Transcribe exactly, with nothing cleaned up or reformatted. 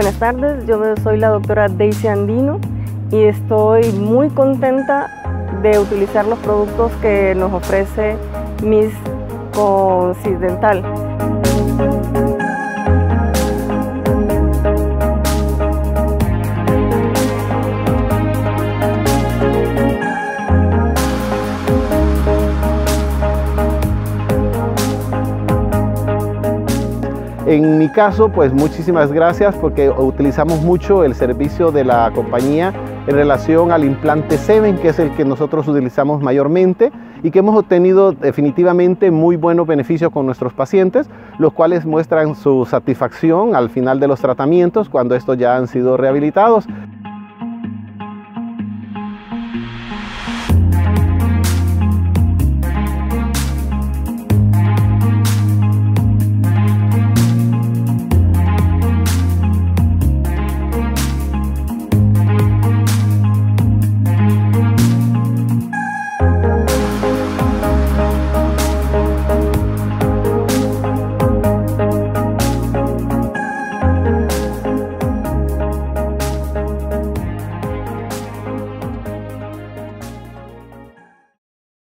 Buenas tardes, yo soy la doctora Daisy Andino y estoy muy contenta de utilizar los productos que nos ofrece Miss Occidental. En mi caso, pues muchísimas gracias porque utilizamos mucho el servicio de la compañía en relación al implante Seven, que es el que nosotros utilizamos mayormente y que hemos obtenido definitivamente muy buenos beneficios con nuestros pacientes, los cuales muestran su satisfacción al final de los tratamientos cuando estos ya han sido rehabilitados.